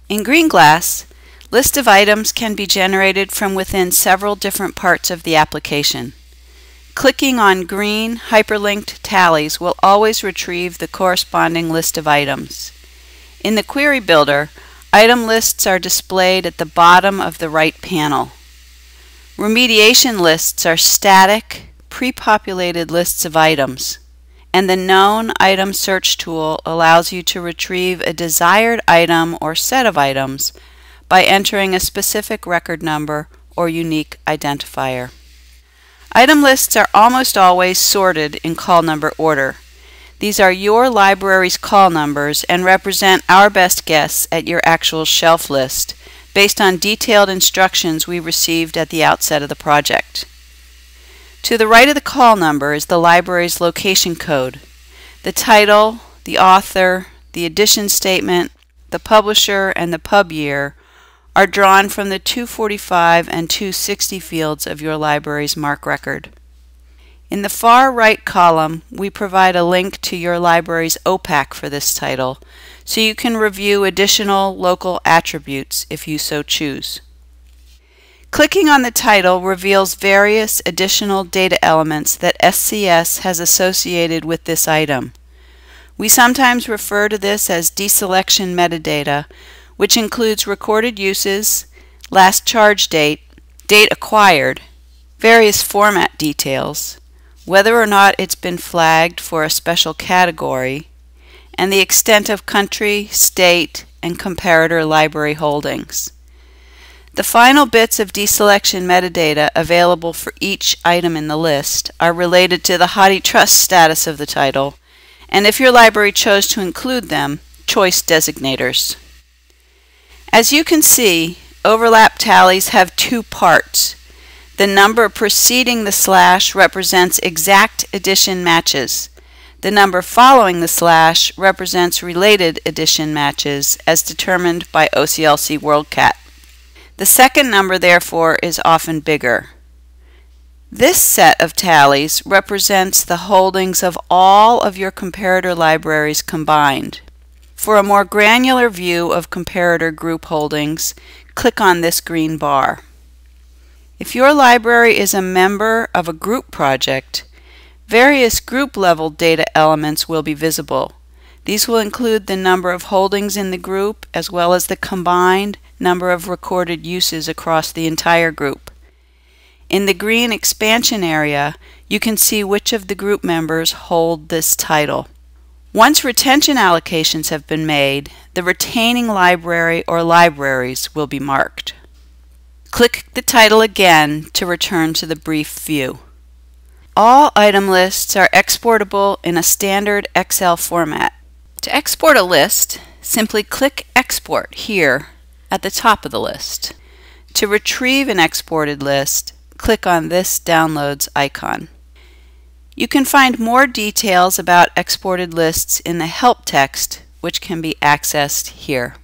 In GreenGlass, list of items can be generated from within several different parts of the application. Clicking on green hyperlinked tallies will always retrieve the corresponding list of items. In the Query Builder, item lists are displayed at the bottom of the right panel. Remediation lists are static, pre-populated lists of items, and the Known Item Search tool allows you to retrieve a desired item or set of items by entering a specific record number or unique identifier. Item lists are almost always sorted in call number order. These are your library's call numbers and represent our best guess at your actual shelf list based on detailed instructions we received at the outset of the project. To the right of the call number is the library's location code. The title, the author, the edition statement, the publisher, and the pub year are drawn from the 245 and 260 fields of your library's MARC record. In the far right column, we provide a link to your library's OPAC for this title, so you can review additional local attributes if you so choose. Clicking on the title reveals various additional data elements that SCS has associated with this item. We sometimes refer to this as deselection metadata, which includes recorded uses, last charge date, date acquired, various format details, whether or not it's been flagged for a special category, and the extent of country, state, and comparator library holdings. The final bits of deselection metadata available for each item in the list are related to the HathiTrust status of the title, and if your library chose to include them, choice designators. As you can see, overlap tallies have two parts. The number preceding the slash represents exact edition matches. The number following the slash represents related edition matches as determined by OCLC WorldCat. The second number, therefore, is often bigger. This set of tallies represents the holdings of all of your comparator libraries combined. For a more granular view of comparator group holdings, click on this green bar. If your library is a member of a group project, various group-level data elements will be visible. These will include the number of holdings in the group as well as the combined number of recorded uses across the entire group. In the green expansion area, you can see which of the group members hold this title. Once retention allocations have been made, the retaining library or libraries will be marked. Click the title again to return to the brief view. All item lists are exportable in a standard Excel format. To export a list, simply click Export here at the top of the list. To retrieve an exported list, click on this Downloads icon. You can find more details about exported lists in the help text, which can be accessed here.